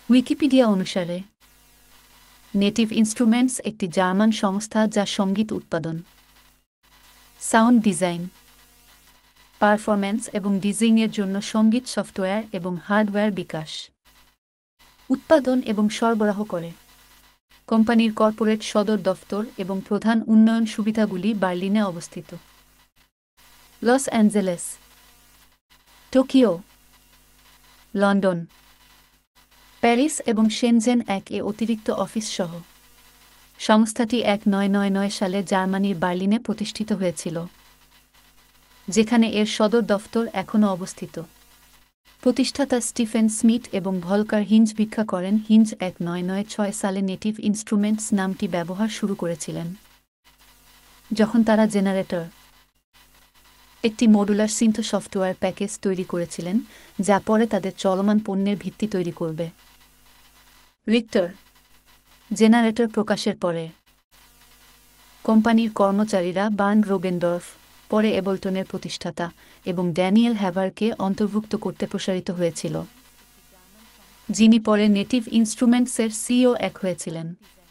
Wikipedia অনুসারে native instruments একটি German সংস্থা যা সঙ্গীত উৎপাদন, সাউন্ড ডিজাইন, পারফরম্যান্স এবং ডিজাইনের জন্য সঙ্গীত সফটওয়্যার এবং হার্ডওয়্যার বিকাশ, উৎপাদন এবং সরবরাহ করে। কোম্পানির কর্পোরেট সদর দফতর এবং প্রধান উন্নয়ন সুবিধাগুলি বার্লিনে অবস্থিত। Los Angeles, Tokyo, London, Paris এবং শেনজেন 1 এ অতিরিক্ত অফিস সহ। সংস্থাটি 1999 সালে জার্মানির বার্লিনে প্রতিষ্ঠিত হয়েছিল, যেখানে এর সদর দফতর এখনও অবস্থিত। প্রতিষ্ঠাতা স্টিফেন স্মিট এবং ভলকার হিঞ্জ ভিক্ষা করেন। হিঞ্জ 1996 সালে নেটিভ ইনস্ট্রুমেন্টস নামটি ব্যবহার শুরু করেছিলেন যখন তারা জেনারেটর, একটি মডুলার সিন্থ সফটওয়্যার প্যাকেজ তৈরি করেছিলেন যা পরে তাদের চলমান পণ্যের ভিত্তি তৈরি করবে। রিক্টার জেনারেটর প্রকাশের পরে কোম্পানির কর্মচারীরা বার্ন রোগেনডর্ফ, পরে এবলটনের প্রতিষ্ঠাতা, এবং ড্যানিয়েল হ্যাভারকে অন্তর্ভুক্ত করতে প্রসারিত হয়েছিল, যিনি পরে নেটিভ ইনস্ট্রুমেন্টসের সিইও হয়েছিলেন।